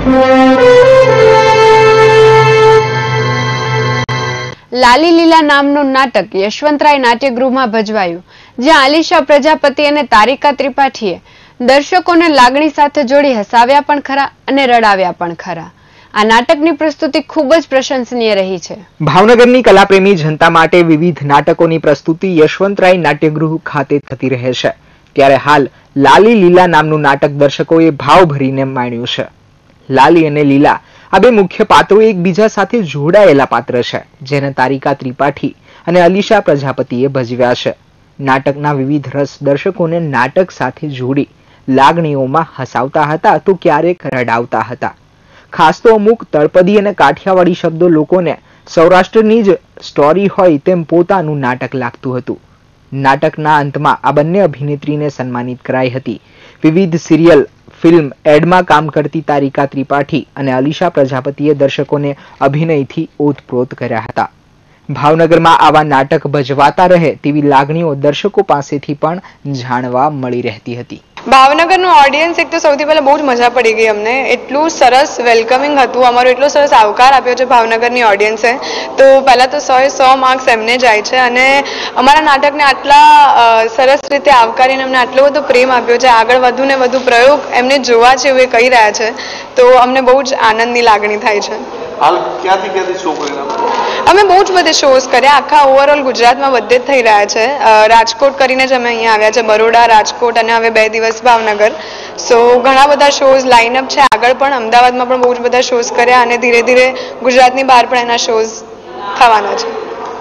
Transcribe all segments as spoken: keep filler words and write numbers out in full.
લાલી લીલા નામનું નાટક યશવંતરાય નાટ્યગૃહમાં ભજવાયું, જ્યાં આલિશા પ્રજાપતિ અને તારિકા ત્રિપાઠીએ દર્શકોને લાગણી સાથે જોડી હસાવ્યા પણ ખરા અને રડાવ્યા પણ ખરા. આ નાટકની પ્રસ્તુતિ ખૂબ જ પ્રશંસનીય રહી છે. ભાવનગરની કલાપ્રેમી જનતા માટે વિવિધ નાટકોની પ્રસ્તુતિ યશવંતરાય નાટ્યગૃહ ખાતે થતી રહે છે, ત્યારે હાલ લાલી લીલા નામનું નાટક દર્શકોએ ભાવ ભરીને માણ્યું છે. લાલી અને લીલા આ બે મુખ્ય પાત્રો એકબીજા સાથે જોડાયેલા પાત્ર છે, જેને તારિકા ત્રિપાઠી અને આલિશા પ્રજાપતિએ ભજવ્યા છે. નાટકના વિવિધ રસ દર્શકોને નાટક સાથે જોડી લાગણીઓમાં હસાવતા હતા તો ક્યારેક રડાવતા હતા. ખાસ તો અમુક તળપદી અને કાઠિયાવાડી શબ્દો લોકોને સૌરાષ્ટ્રની જ સ્ટોરી હોય તેમ પોતાનું નાટક લાગતું હતું. નાટકના અંતમાં આ બંને અભિનેત્રીને સન્માનિત કરાઈ હતી. વિવિધ સિરિયલ, ફિલ્મ, એડમાં કામ કરતી તારિકા ત્રિપાઠી અને આલિશા પ્રજાપતિએ દર્શકોને અભિનયથી ઓતપ્રોત કર્યા હતા. ભાવનગરમાં આવા નાટક ભજવાતા રહે તેવી લાગણીઓ દર્શકો પાસેથી પણ જાણવા મળી રહેતી હતી. ભાવનગરનું ઓડિયન્સ એક તો સૌથી પહેલા બહુ જ મજા પડી ગઈ અમને. એટલું સરસ વેલકમિંગ હતું, અમારો એટલો સરસ આવકાર આપ્યો છે ભાવનગરની ઓડિયન્સે. તો પહેલાં તો સો એ સો માર્ક્સ એમને જાય છે અને અમારા નાટકને આટલા સરસ રીતે આવકારીને અમને આટલો બધો પ્રેમ આપ્યો છે. આગળ વધુ ને વધુ પ્રયોગ એમને જોવા છે એવું એ કહી રહ્યા છે, તો અમને બહુ જ આનંદની લાગણી થાય છે. હાલ ક્યાંથી ક્યાંથી શો કરી રહ્યા? અમે બહુ જ બધે શોઝ કર્યા, આખા ઓવરઓલ ગુજરાતમાં બધે જ થઈ રહ્યા છે. રાજકોટ કરીને જ અમે અહીંયા આવ્યા છે, બરોડા, રાજકોટ અને હવે બે દિવસ ભાવનગર. સો ઘણા બધા શોઝ લાઇનઅપ છે આગળ, પણ અમદાવાદમાં પણ બહુ જ બધા શોઝ કર્યા અને ધીરે ધીરે ગુજરાતની બહાર પણ એના શોઝ થવાના છે.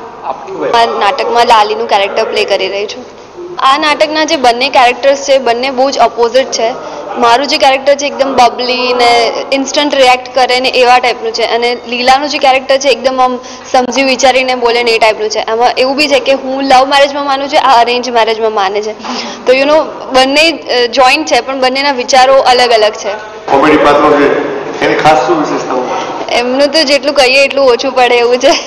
નાટકમાં લાલીનું કેરેક્ટર પ્લે કરી રહી છું. આ નાટકના જે બંને કેરેક્ટર્સ છે બંને બહુ જ ઓપોઝિટ છે. મારું જે કેરેક્ટર છે એકદમ બબલી ને ઇન્સ્ટન્ટ રિએક્ટ કરે ને એવા ટાઈપનું છે, અને લીલાનું જે કેરેક્ટર છે એકદમ આમ સમજી વિચારીને બોલે ને એ ટાઈપનું છે. આમાં એવું બી છે કે હું લવ મેરેજમાં માનું છું, આ અરેન્જ મેરેજમાં માને છે. તો યુ નો બંને જોઈન્ટ છે પણ બંનેના વિચારો અલગ અલગ છે. કોમેડી પાત્રો છે, એની ખાસ શું વિશેષતાઓ? એમનું તો જેટલું કહીએ એટલું ઓછું પડે એવું છે.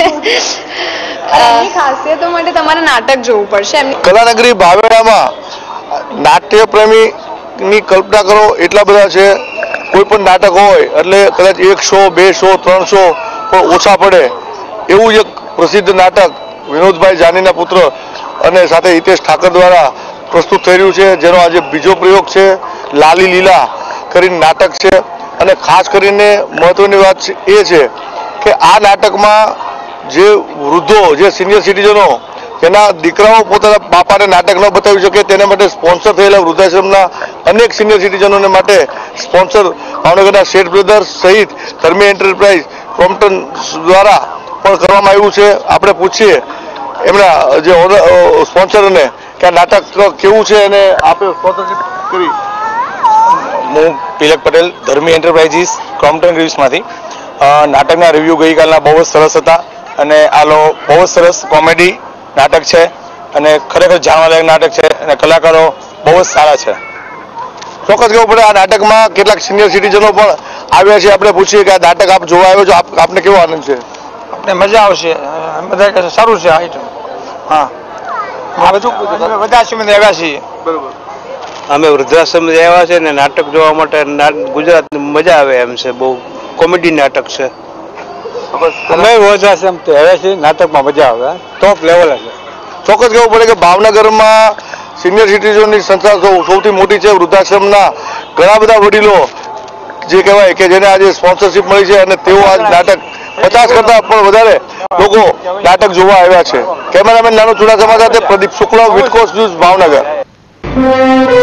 એની ખાસિયતો માટે તમારે નાટક જોવું પડશે. કલાનગરી ભાવેડામાં નાટ્ય પ્રેમી ની કલ્પના કરો એટલા બધા છે. કોઈ પણ નાટક હોય એટલે કદાચ એક સો, બે સો, ત્રણ સો પણ ઓછા પડે એવું એક પ્રસિદ્ધ નાટક વિનોદભાઈ જાનીના પુત્ર અને સાથે હિતેશ ઠાકર દ્વારા પ્રસ્તુત થઈ રહ્યું છે, જેનો આજે બીજો પ્રયોગ છે. લાલી લીલા કરીને નાટક છે, અને ખાસ કરીને મહત્વની વાત એ છે કે આ નાટકમાં જે વૃદ્ધો, જે સિનિયર સિટીઝનો તેના દીકરાઓ પોતાના બાપાને નાટક ન બતાવી શકે તેના માટે સ્પોન્સર થયેલા વૃદ્ધાશ્રમના અનેક સિનિયર સિટીઝનોને માટે સ્પોન્સર ભાવનગરના શેઠ બ્રધર્સ સહિત ધર્મી એન્ટરપ્રાઇઝ ક્રોમ્પટન દ્વારા પણ કરવામાં આવ્યું છે. આપણે પૂછીએ એમના જે સ્પોન્સરને કે આ નાટક કેવું છે અને આપણે સ્પોન્સરશિપ કરી. હું તિલક પટેલ, ધર્મી એન્ટરપ્રાઇઝીસ ક્રોમ્પટન રિવ્યુઝમાંથી. નાટકના રિવ્યૂ ગઈકાલના બહુ જ સરસ હતા અને આ લો બહુ જ સરસ કોમેડી નાટક છે અને ખરેખર જાણવાલાયક નાટક છે અને કલાકારો બહુ જ સારા છે. ચોક્કસ કહેવું પડે આ નાટકમાં કેટલાક સિનિયર સિટીઝનો પણ આવ્યા છે. આપણે પૂછીએ કે આ નાટક આપ જોવા આવ્યો છો, આપને કેવો આનંદ છે? આપણે મજા આવશે, બધા સારું છે આઈટમ. હા, વૃદ્ધાશ્રમ આવ્યા છીએ. બરોબર. અમે વૃદ્ધાશ્રમ આવ્યા છે ને નાટક જોવા માટે. ગુજરાત મજા આવે એમ છે, બહુ કોમેડી નાટક છે. અમે વૃદ્ધાશ્રમ આવ્યા છીએ, નાટકમાં મજા આવે, ટોપ લેવલ છે. ચોક્કસ કહેવું પડે કે ભાવનગરમાં સિનિયર સિટીઝનની સંખ્યા સૌથી મોટી છે. વૃદ્ધાશ્રમના ઘણા બધા વડીલો જે કહેવાય કે જેને આજે સ્પોન્સરશિપ મળી છે અને તેઓ આ નાટક પચાસ કરતા પણ વધારે લોકો નાટક જોવા આવ્યા છે. કેમેરામેન નાનો ચુડાસમા સાથે પ્રદીપ શુક્લા, વિટકોસ ન્યૂઝ, ભાવનગર.